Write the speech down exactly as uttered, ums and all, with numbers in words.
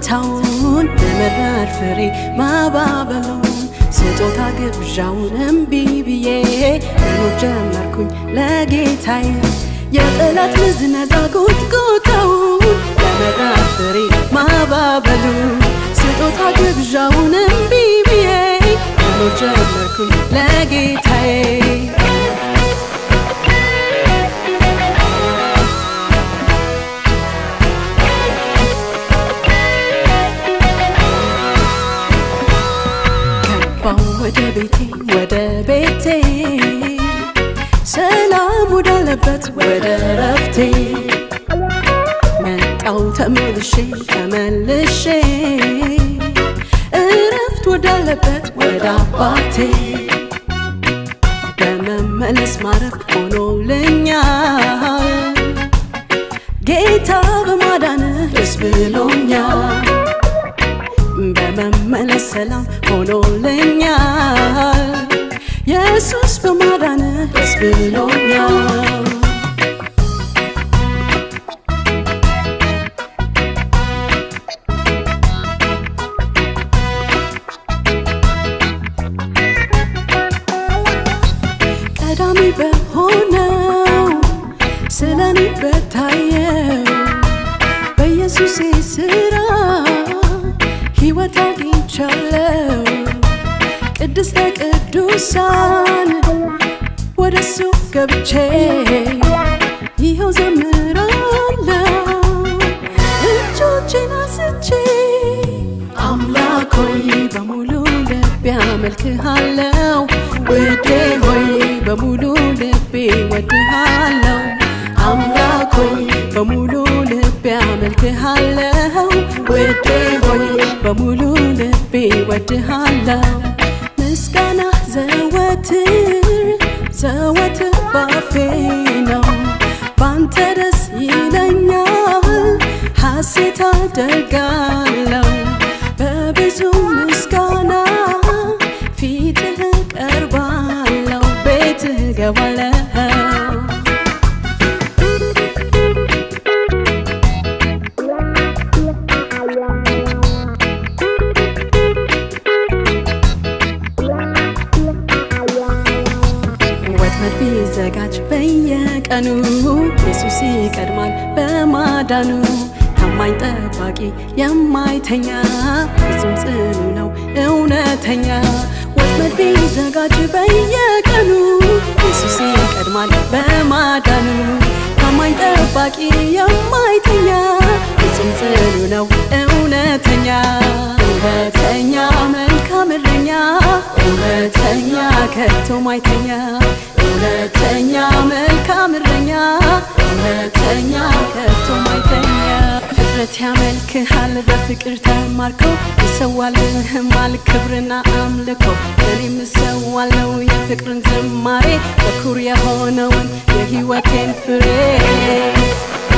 ስጦታውን ለመራር ፍሬ ማባበሉን ስጦታ ግብዣውን እምቢ ብዬ መኖር ጀመርኩኝ ለጌታዬ የጠላት ንዝነዛ ጉትጉታውን ለመራር ፍሬ ማባበሉን ስጦታ ግብዣውን እምቢ ብዬ መኖር ጀመርኩኝ ለጌታዬ ወደ ቤቴ ወደ ቤቴ ሰላም ወዳለበት ወደ ረፍቴ መጣው ተመልሼ ተመልሼ እረፍት ወዳለበት ወደ አባቴ በመመለስ ማረፍ ሆኖልኛል ጌታ በማዳንህ ደስ ብሎኛል በመመለስ ሰላም ሆኖልኛል ኢየሱስ በማዳንህ ደስ ብሎኛል ቀዳሚ በሆነው ስለኔ በታየው በኢየሱስ ስራ ሕይወት አግኝቻለሁ ቅድስተ ቅዱሳን ወደሱ ገብቼ ይኸው ዘምራለሁ እጆቼን አንስቼ አምላክ ሆይ በሙሉ ልቤ አመልክሃለሁ ውዴ ሆይ በሙሉ ልቤ እወድሃለሁ አምላክ ሆይ በሙሉ ልቤ አመልክሃለሁ ውዴ ሆይ በሙሉ ልቤ እወድሃለሁ ምስጋና ዘወትር ዘወትር ባፌ ነው ባንተ ደስ ይለኛል ሐሴት አደርጋለሁ በብዙ ምስጋና ፊትህ ቀርባለሁ ቤትህ ገባለሁ ዘጋጅ በየቀኑ ኢየሱስ ይቀድማል በማዳኑ ታማኝ ጠባቂ የማይተኛ ፍጹም ጽኑ ነው እውነተኛ ወጥመድ ቢዘጋጅ በየቀኑ ኢየሱስ ይቀድማል በማዳኑ ታማኝ ጠባቂ የማይተኛ ፍጹም ጽኑ ነው እውነተኛ እውነተኛ መልካም እረኛ እውነተኛ ከቶ ማይተኛ እውነተኛ መልካም እረኛ እውነተኛ ከቶ ማይተኛ ፍጥረት ያመልክሃል በፍቅር ተማርከው ይሰዋልህማል ክብርና አምልኮ እኔም እሰዋለሁ የፍቅርን ዝማሬ በኩር የሆነውን የሕይወቴን ፍሬ